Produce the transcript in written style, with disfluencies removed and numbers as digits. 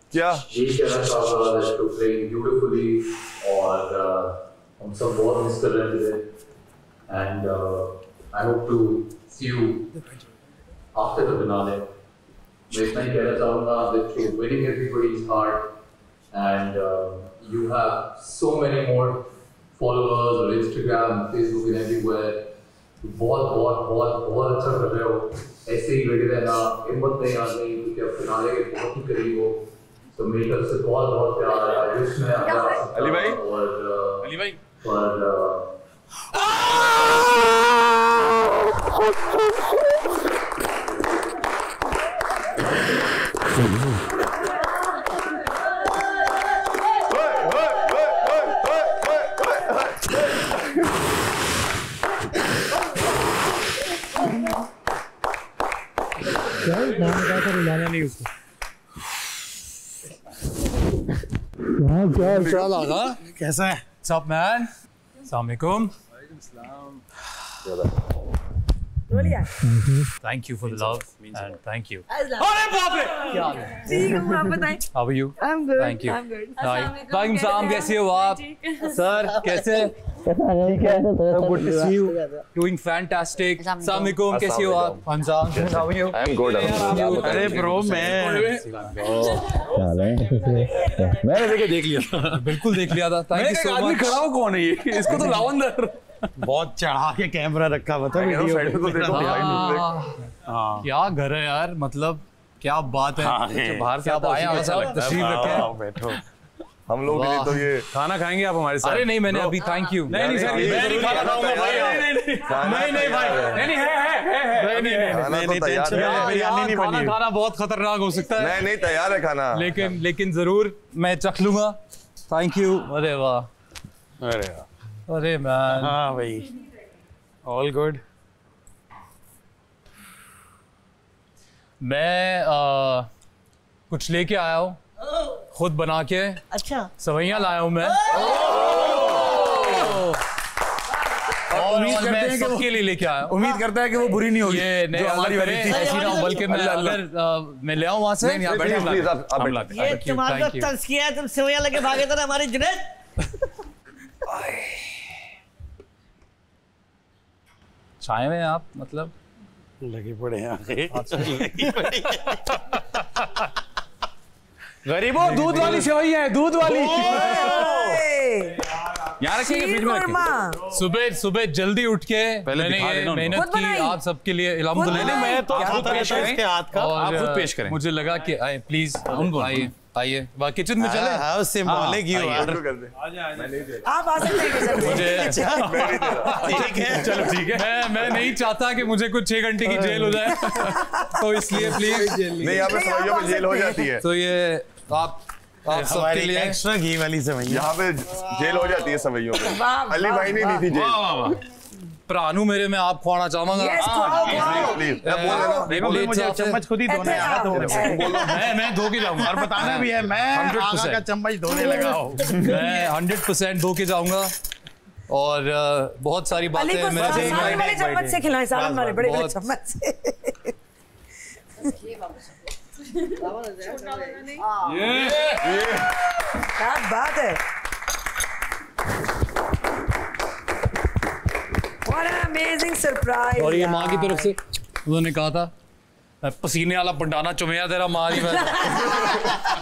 क्या ये कहना चाहूँगा that you're playing beautifully और हम सब बहुत मिस कर रहे थे and I hope to see you after the finale. मैं इतना ही कहना चाहूँगा that you're winning everybody's heart and you have so many more followers on Instagram, Facebook and everywhere. बहुत बहुत बहुत बहुत अच्छा कर रहे हो, ऐसे ही लगे रहना, हिम्मत नहीं आनी क्योंकि अब फिनाले के बहुत ही करीब हो। तो मेरी तरफ से बहुत बहुत प्यार है विश में अली भाई और अली भाई नहीं उसको क्या लगा कैसा है सब मैन अस्सलाम वालेकुम thank you for the love and thank you अरे बाप रे क्या हाल है ठीक हूं आप बताएं how are you I am good thank you I am good वालेकुम सलाम कैसे हो आप सर कैसे ठीक है good to see you doing fantastic अस्सलाम वालेकुम कैसे हो आप हमजान how are you I am good अरे ब्रो मैं मैंने देख लिया बिल्कुल देख लिया था थैंक यू सो मच खड़ा हो कौन है ये इसको तो लाओ अंदर बहुत चढ़ा के कैमरा रखा बता वीडियो क्या घर है यार मतलब क्या बात है बाहर से आप आए तशरीफ रखें बैठो हम लोग के लिए तो ये खाना खाएंगे आप हमारे साथ अरे नहीं मैंने अभी थैंक यू नहीं सर मैं नहीं खाना खाऊंगा भाई नहीं भाई नहीं है नहीं बिरयानी नहीं बनी खाना बहुत खतरनाक हो सकता है नहीं तैयार है खाना लेकिन जरूर मैं चख लूंगा थैंक यू अरे वाह अरे मैन हाँ भाई ऑल गुड मैं कुछ लेके आया हूँ खुद बना के अच्छा सवैयां लाया हूँ मैं और मैं सबके लिए लेके आया उम्मीद करता है कि वो बुरी नहीं होगी ये नहीं हमारी वाली ऐसी ना हो बल्कि मैं अगर मैं ले आऊँ वहाँ से नहीं बैठे प्लीज आप बैठिए ये तुम्हारा तस्किया है तुम सवैयां लेके भागे थे ना हमारी जुनैद चाय में आप मतलब लगे पड़े हैं गरीबों दूध वाली सेवई है दूध वाली यार सुबह सुबह जल्दी उठ के मैंने ये मेहनत की आप सबके लिए मैं तो आप खुद पेश करें मुझे लगा कि आए प्लीज उनको आइए किचन में चले सिंबॉलिक यू आप आ सकते हैं ठीक है चलो ठीक है मैं नहीं चाहता कि मुझे कुछ 6 घंटे की जेल हो जाए तो इसलिए प्लीज नहीं यहाँ पे सवैयों में जेल हो जाती है तो ये आप सबके लिए एक्स्ट्रा घी वाली सवैया यहाँ पे जेल हो जाती है सवैयों पे अली भाई ने दी थी जेल प्राणु मेरे में आप खुआना चाहूंगा प्लीज मुझे चम्मच खुद ही धोने आया तो मैं धो के जाऊंगा और बताना भी है मैं आगा का चम्मच धोने लगा हूँ मैं 100% धो के जाऊंगा और बहुत सारी बातें मेरे चम्मच से खिलाएं सालन वाले बड़े बड़े चम्मच से क्या बात है What an amazing surprise! और ये माँ की तरफ से उन्होंने कहा था पसीने वाला पंडाना चुमैया तेरा माँ ही